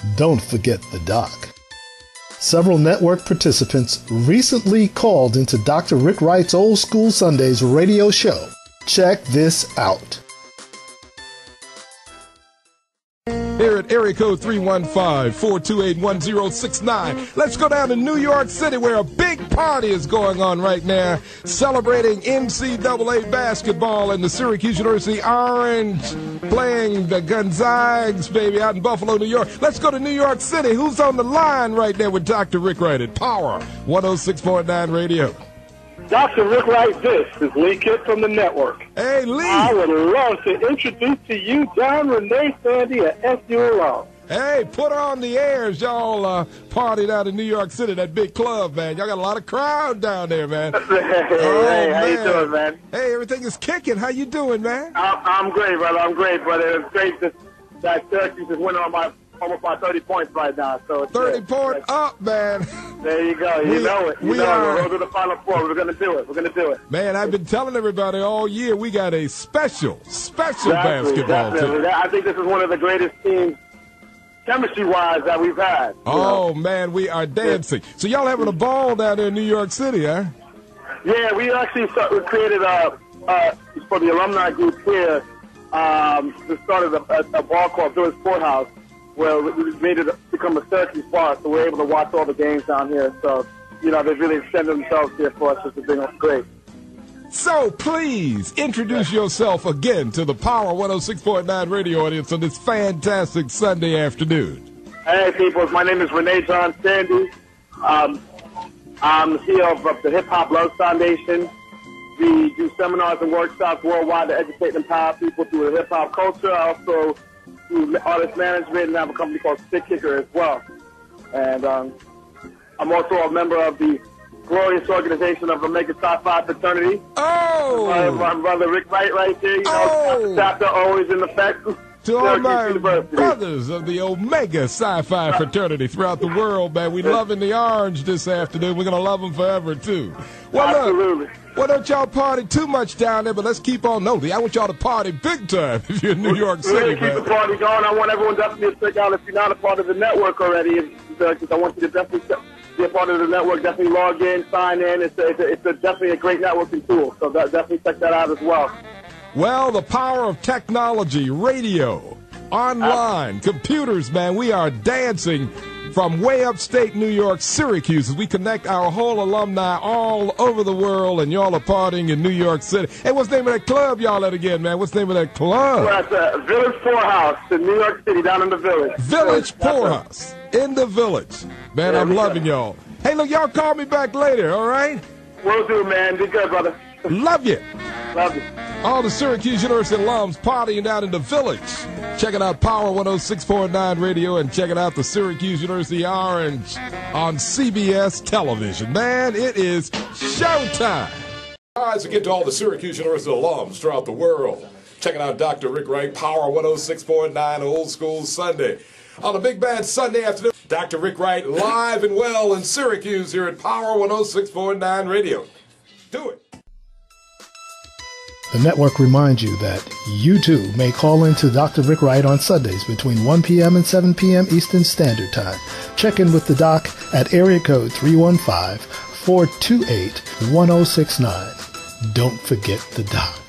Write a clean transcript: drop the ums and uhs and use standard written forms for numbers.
Don't forget the doc. Several network participants recently called into Dr. Rick Wright's Old School Sundays radio show. Check this out. Here at area code 315-428-1069. Let's go down to New York City where a big party is going on right now, celebrating NCAA basketball and the Syracuse University Orange playing the Gonzags, baby, out in Buffalo, New York. Let's go to New York City. Who's on the line right there with Dr. Rick Wright at Power 106.9 Radio? Dr. Rick Wright, this is Lee Kidd from the network. Hey, Lee. I would love to introduce to you John Renee Sandy at SU alum. Hey, put her on the air as y'all partied out in New York City, that big club, man. Y'all got a lot of crowd down there, man. Hey, how you doing, man? Hey, everything is kicking. How you doing, man? I'm great, brother. I'm great, brother. It's great that Syracuse is winning almost by 30 points right now. So 30 point up, man. There you go. You know it. We're going to the Final Four. We're going to do it. We're going to do it. Man, I've been telling everybody all year we got a special basketball team. I think this is one of the greatest teams, chemistry-wise, that we've had. Oh, man, we are dancing. So y'all having a ball down there in New York City, huh? Yeah, we actually created for the alumni group here, we started a ball called Village Courthouse, where we made it become a Syracuse bar, so we're able to watch all the games down here. So, you know, they've really extended themselves here for us, which has been great. So please introduce yourself again to the Power 106.9 radio audience on this fantastic Sunday afternoon. Hey, people, my name is Renee John Sandy. I'm the CEO of the Hip Hop Love Foundation. We do seminars and workshops worldwide to educate and empower people through the hip-hop culture. I also do artist management and have a company called Stick Kicker as well. And I'm also a member of the glorious organization of Omega Psi Phi Fraternity. Oh! My brother Rick Wright right there, you know, chapter always in effect. To all my brothers of the Omega Psi-Phi fraternity throughout the world, man. We loving the orange this afternoon. We're going to love them forever, too. Well, absolutely. Well, don't y'all party too much down there, but let's keep on. No, I want y'all to party big time if you're in New York City, man. Keep the party going. I want everyone definitely to check out if you're not a part of the network already. Because I want you to definitely be a part of the network. Definitely log in, sign in. It's definitely a great networking tool. So definitely check that out as well. Well, the power of technology, radio, online, computers, man, we are dancing from way upstate New York, Syracuse, as we connect our whole alumni all over the world, and y'all are partying in New York City. Hey, what's the name of that club y'all at again, man? What's the name of that club? We're at the Village Poorhouse in New York City, down in the Village. Village Poorhouse, in the Village. Man, I'm loving y'all. Hey, look, y'all call me back later, all right? Will do, man. Be good, brother. Love you. Love you. All the Syracuse University alums partying out in the Village. Checking out Power 106.9 Radio and checking out the Syracuse University Orange on CBS television. Man, it is showtime. All right, so get to all the Syracuse University alums throughout the world. Checking out Dr. Rick Wright, Power 106.9 Old School Sunday. On a big bad Sunday afternoon, Dr. Rick Wright live and well in Syracuse here at Power 106.9 Radio. Do it. The network reminds you that you too may call in to Dr. Rick Wright on Sundays between 1 p.m. and 7 p.m. Eastern Standard Time. Check in with the doc at area code 315-428-1069. Don't forget the doc.